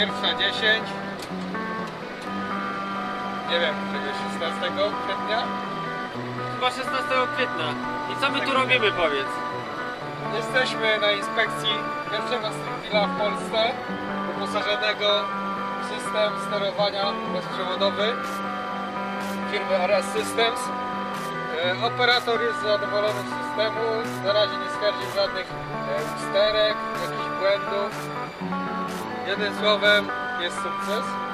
21:10. Nie wiem, którego 16 kwietnia? Chyba 16 kwietnia. I co my tu robimy, powiedz? Jesteśmy na inspekcji pierwszego Street w Polsce, wyposażonego w system sterowania bezprzewodowy firmy RS Systems. Operator jest zadowolony z systemu, na razie nie stwierdził żadnych usterek, jakichś błędów. Jednym słowem jest sukces.